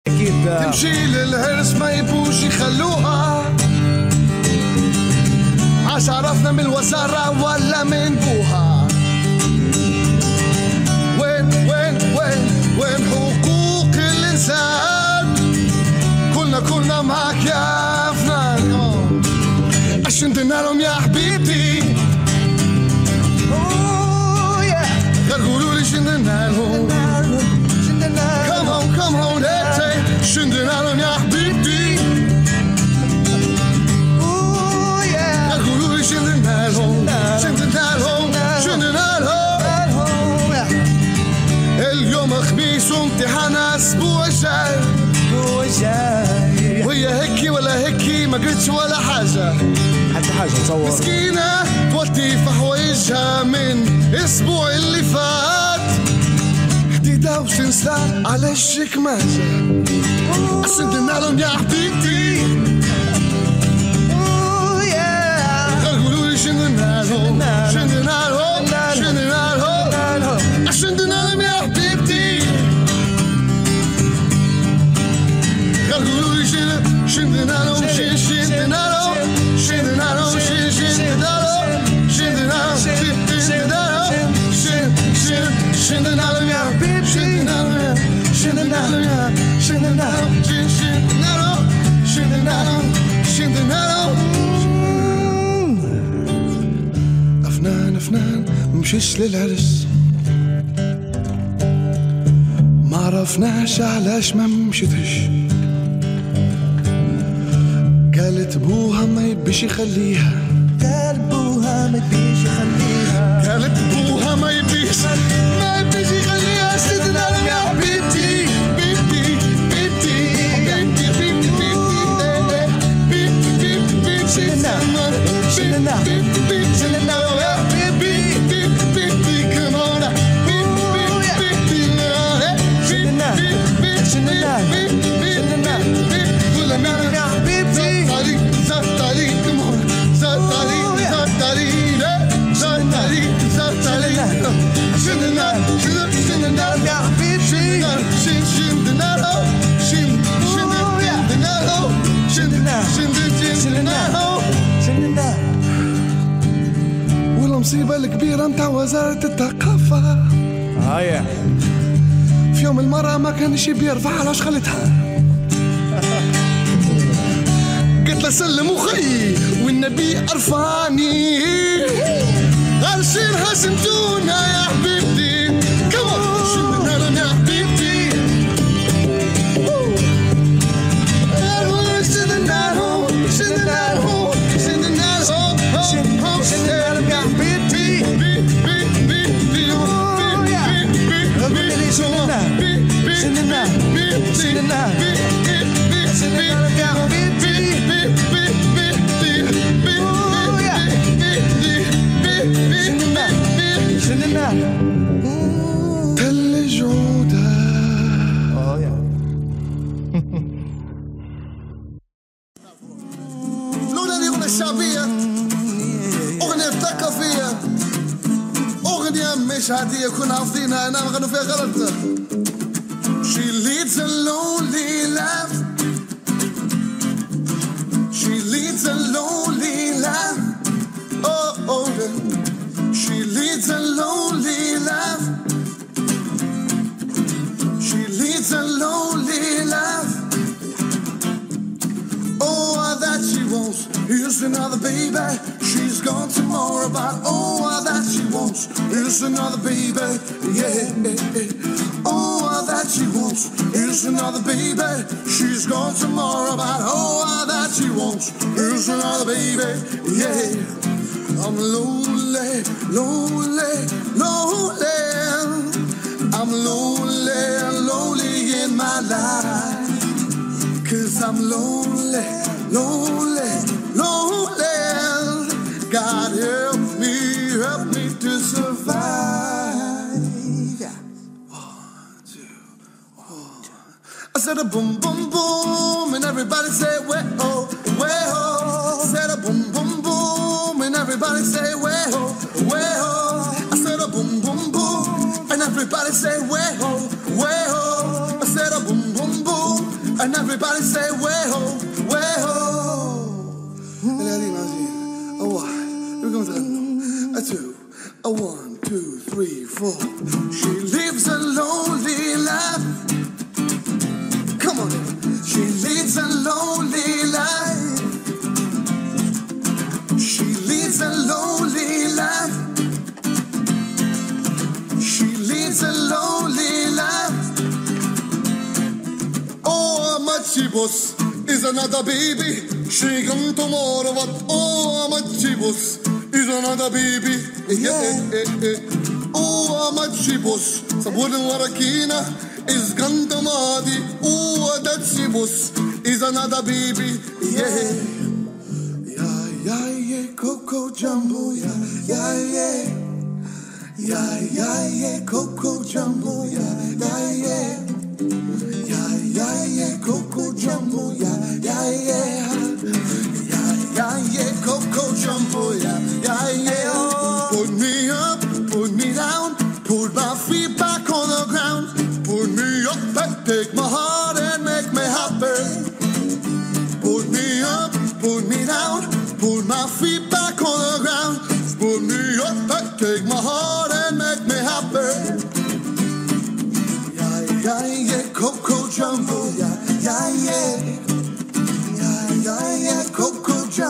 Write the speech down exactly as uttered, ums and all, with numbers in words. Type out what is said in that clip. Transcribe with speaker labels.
Speaker 1: أكيد
Speaker 2: تمشي للهرس ما يبوش يخلوها. عاش عرفنا من الوزارة ولا من بوها. وين وين وين وين حقوق الإنسان؟ كلنا كلنا معك يا أفنان. عشان دنالهم يا حبيبي. قولوا لي شندنالهم. Come on, come on, let's say شندنالهم يا حبيبي. قولوا لي شندنالهم شندنالهم شندنالهم. اليوم خميس وامتحان اسبوع جاي. وهي هيكي ولا هيكي ما قلتش ولا حاجة.
Speaker 1: حتى حاجة تصور
Speaker 2: مسكينة توتي في حوايجها من الاسبوع اللي فات. حديدة وسنسلة على الشكماجة. أسندنالهم يا حبيبتي. قولوا لي شندنالهم شندنالهم شندنالهم. أسندنالهم يا حبيبتي. قولوا لي شندنالهم شندنالهم شندنالهم شندنالهم شندنالهم شندنالهم يا حبيبي. شندنالهم شندنالهم شندنالهم شندنالهم شندنالهم شندنالهم. أفنان أفنان ممشيش للعرس. ما عرفناش علاش ما مشيتش. قالت بوها ما يبيش يخليها.
Speaker 3: قال بوها ما يبيش يخليها.
Speaker 2: قالت بوها ما يبيش ما يبيش يخليها. شندنالهم يا حبيبتي. بيبتي بيبتي بيبتي بيبتي بيبتي بيبتي بيبتي
Speaker 3: شندنالهم شندنالهم يا حبيبي.
Speaker 2: بيبتي كمونا بيبتي بيبتي
Speaker 3: شندنالهم شندنالهم
Speaker 2: ولا نعرف
Speaker 3: يا حبيبتي.
Speaker 2: طريق زاد طريق كمونا زاد طريق زاد طريق زاد طريق زاد طريق. شندنالهم شندنالهم
Speaker 3: يا حبيبي.
Speaker 2: شندنالهم شندنالهم شندنالهم شندنالهم. والمصيبة الكبيرة متاع وزارة الثقافة.
Speaker 1: هاي
Speaker 2: في يوم المرأة ما كانش بيرفع علاش خلتها. قلت له سلم وخي والنبي أرفعني. غارسين هزمتونا يا حبيبتي. كمان شندنالهم يا حبيبتي. شندنالهم شندنالهم شندنالهم شندنالهم يا حبيبتي. تل جودة. لولا الأغنية الشعبية أغنية ثقافية أغنية مش عادية كنا حافظينها أنا نغنوا فيها غلط. She leads a lonely life. She leads a lonely life. Oh, oh, yeah. She leads a lonely life. She leads a lonely life. Oh, that she wants is another baby. She's gone tomorrow, but oh, that she wants is another baby. Yeah. Oh, that she wants is another baby. She's gone tomorrow, but oh, that she wants is another baby. Yeah. I'm lonely, lonely, lonely. I'm lonely, lonely in my life. Cause I'm lonely, lonely, lonely. God help me, help me to survive. One, two, one. I said a boom, boom, boom, and everybody say, way-oh, way-oh. I said a boom, boom, boom, and everybody say, way-oh, way-oh. I said a boom, boom, boom, and everybody say, way-oh, way-oh. I said a boom, boom, boom. and everybody say way ho, way ho. A one, we're going to a two, a one, two, three, four. She lives a lonely life. Come on, she leads a lonely life. She leads a lonely life. She leads a lonely life. Oh, Machibus is another baby. She come tomorrow, but oh, Machibus is another baby. Yeah, yeah, yeah. Oh, Machibus, Sabun Warakina is Gantamadi. Oh, that Chibus is another baby. Yeah. Yeah, yeah, yeah, Coco Jumbo, yeah, yeah, yeah. Yeah, yeah, yeah, Coco Jumbo, yeah, yeah, yeah. Yeah, yeah, yeah, Coco Jumbo, yeah, yeah, yeah. Yeah, yeah, yeah, Coco Jumbo, yeah, yeah, yeah. Put me up, put me down, put my feet back on the ground. Put me up and take my heart and make me happy. Put me up, put me down, put my feet back on the ground. Put me up and take my heart